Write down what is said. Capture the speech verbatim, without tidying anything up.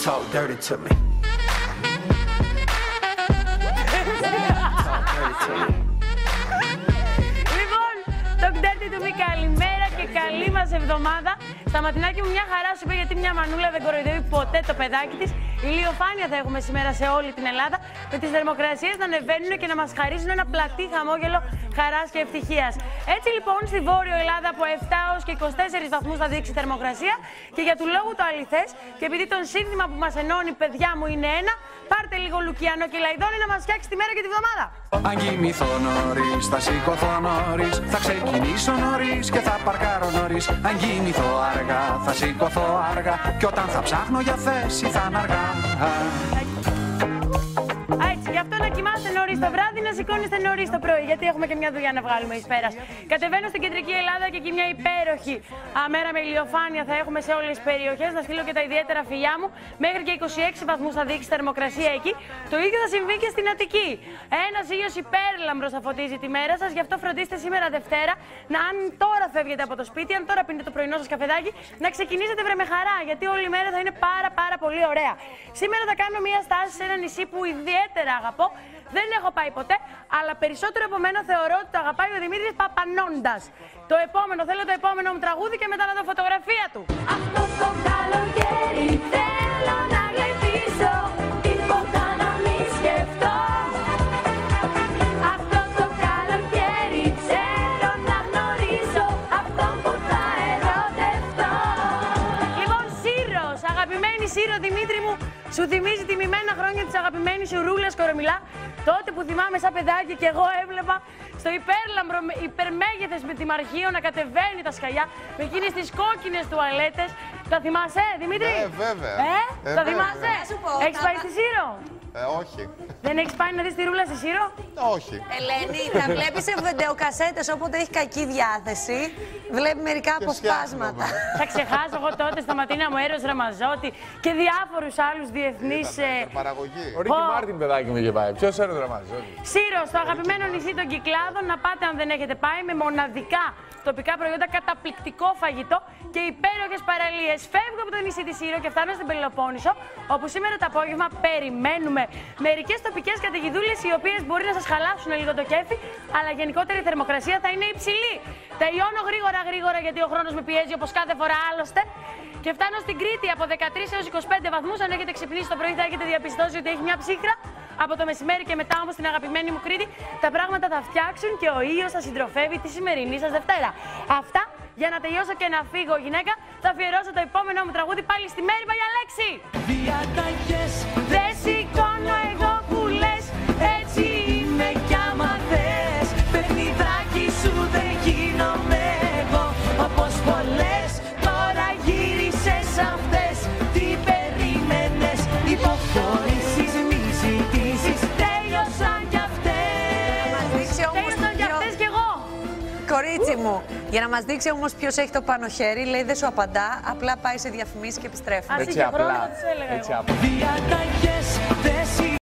talk dirty to me. Λοιπόν, το Dirty to me, καλημέρα και καλή μας εβδομάδα. Στα ματινάκια μου μια χαρά σου είπε, γιατί μια μανούλα δεν κοροϊδεύει ποτέ το παιδάκι της. Ηλιοφάνεια θα έχουμε σήμερα σε όλη την Ελλάδα, με τις θερμοκρασίες να ανεβαίνουν και να μας χαρίζουν ένα πλατή χαμόγελο χαράς και ευτυχίας. Έτσι λοιπόν στη Βόρειο Ελλάδα από επτά έως και είκοσι τέσσερις βαθμούς θα δείξει θερμοκρασία, και για του λόγου το αληθές και επειδή το σύνθημα που μας ενώνει, παιδιά μου, είναι ένα, πάρτε λίγο Λουκιανό και Λαϊδόνη να μας φτιάξει τη μέρα και τη βδομάδα. Αν κοιμηθώ νωρίς, θα σηκωθώ νωρίς, θα ξεκινήσω νωρίς και θα παρκάρω νωρίς. Αν κοιμηθώ αργά, θα σηκωθώ αργά, και όταν θα ψάχνω για θέση θα είναι αργά. Έτσι, γι' αυτό να κοιμάστε νωρίς το βράδυ, να σηκώνεστε νωρίς το πρωί, γιατί έχουμε και μια δουλειά να βγάλουμε εις πέρας. Κατεβαίνω στην κεντρική Ελλάδα και εκεί μια υπέροχη αμέρα με ηλιοφάνεια θα έχουμε σε όλες τις περιοχές. Να στείλω και τα ιδιαίτερα φιλιά μου. Μέχρι και είκοσι έξι βαθμούς θα δείξει θερμοκρασία εκεί. Το ίδιο θα συμβεί και στην Αττική. Ένας ήλιος υπέρλαμπρος θα φωτίζει τη μέρα σας, γι' αυτό φροντίστε σήμερα Δευτέρα να, αν τώρα φεύγετε από το σπίτι, αν τώρα πίνετε το πρωινό σας καφεδάκι, να ξεκινήσετε βρε με χαρά, γιατί όλη η μέρα θα είναι πάρα πάρα πολύ ωραία. Σήμερα θα κάνω μια στάση σε ένα νησί που ιδιαίτερα αγαπώ. Δεν έχω πάει ποτέ, αλλά περισσότερο από μένα θεωρώ ότι το αγαπάει ο Δημήτρης Παπανώντας. Το επόμενο, θέλω το επόμενο μου τραγούδι και μετά να δω φωτογραφία του. Αυτό το καλοκαίρι θέλω να γλεντήσω, τίποτα να μη σκεφτώ. Αυτό το καλοκαίρι θέλω να γνωρίσω αυτόν που θα ερωτευτώ. Λοιπόν, Σύρος, αγαπημένη Σύρο, Δημήτρη μου, σου θυμίζει τιμημένα χρόνια της αγαπημένης σου Ρούλας Κορομιλά. Τότε που θυμάμαι σαν παιδάκι και εγώ έβλεπα στο υπέρλαμπρο υπερμέγεθες με τη Μαρχείο να κατεβαίνει τα σκαλιά με εκείνες τις κόκκινες τουαλέτες. Τα θυμάσαι, Δημήτρη? Ε, βέβαια. Ε, ε τα βέβαια. θυμάσαι? Έχεις πάει στη Σύρο? Ε, όχι. Δεν έχεις πάει να δεις τη Ρούλα στη Σύρο? Όχι. Ελένη, τα βλέπει σε βιντεοκασέτες, όποτε έχει κακή διάθεση. Βλέπει μερικά Και αποσπάσματα. φτιάχνομαι. Θα ξεχάσω εγώ τότε στα Ματίνα μου Έρος Ραμαζότη και διάφορους άλλους διεθνείς. Ήταν παραγωγή. Ο Ρίκι Μάρτιν, παιδάκι μου, είχε πάει. Ποιος έρωτα Ραμαζότη? Σύρο, στο αγαπημένο νησί των Κυκλάδων, να πάτε αν δεν έχετε πάει, με μοναδικά τοπικά προϊόντα, καταπληκτικό φαγητό και υπέροχες παραλίες. Φεύγω από το νησί της Σύρο και φτάνω στην Πελοπόννησο, όπου σήμερα το απόγευμα περιμένουμε μερικές τοπικές καταιγιδούλες, οι οποίες μπορεί να σας χαλάσουν λίγο το κέφι, αλλά γενικότερα η θερμοκρασία θα είναι υψηλή. Τελειώνω γρήγορα γρήγορα γιατί ο χρόνος με πιέζει όπως κάθε φορά άλλωστε. Και φτάνω στην Κρήτη από δεκατρείς έως είκοσι πέντε βαθμούς. Αν έχετε ξυπνήσει το πρωί θα έχετε διαπιστώσει ότι έχει μια ψύχρα. Από το μεσημέρι και μετά όμως στην αγαπημένη μου Κρήτη τα πράγματα θα φτιάξουν και ο ήλιος θα συντροφεύει τη σημερινή σας Δευτέρα. Αυτά για να τελειώσω και να φύγω, γυναίκα. Θα αφιερώσω το επόμενό μου τραγούδι πάλι στη Μέρη Βαγιαλέξη. Διαταγές Δεν σηκώνω εγώ που λες, έτσι είμαι κι άμα θες. παιχνιδάκι σου δεν γίνομαι εγώ όπως πολλές. Τώρα γύρισες αυτές, τι περίμενες? Υποχωρήσεις, μη ζητήσεις, τέλειωσαν κι αυτές. Μας δείξει όμως Τέλειωσαν κι ποιο- αυτές κι εγώ. Κορίτσι μου, για να μας δείξει όμως ποιος έχει το πάνω χέρι, λέει δεν σου απαντά, απλά πάει σε διαφημίσεις και επιστρέφει. Ας Έτσι είχε χρόνο, απλά. θα της έλεγα Έτσι εγώ. απλά. Διαταγές δεν